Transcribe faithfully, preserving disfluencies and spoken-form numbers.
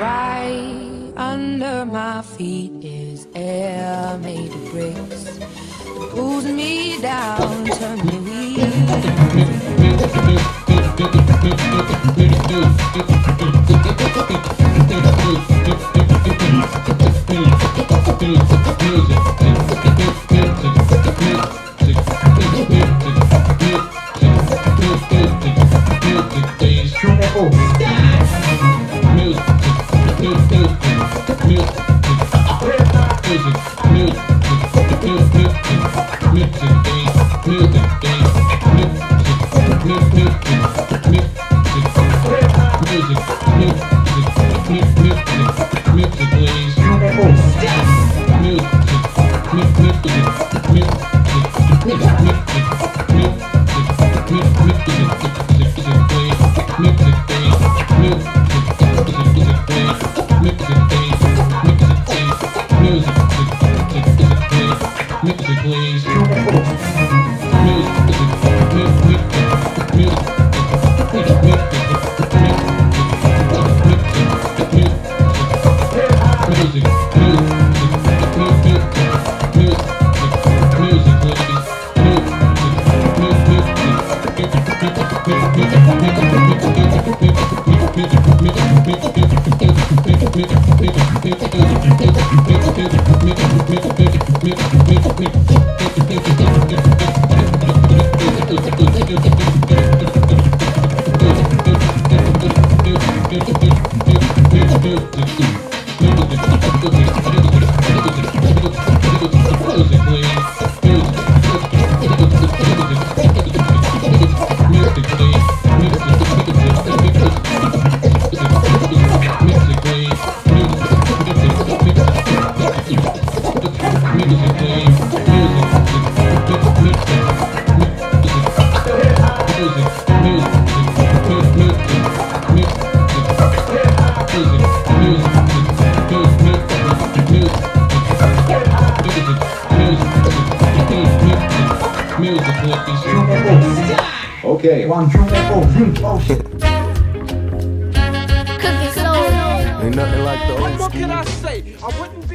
Right under my feet is air made of bricks. It pulls me down, turn me weak. Okay, one, two, three, oh shit. Cookie soul. Ain't nothing like the old What more school. can I say? I wouldn't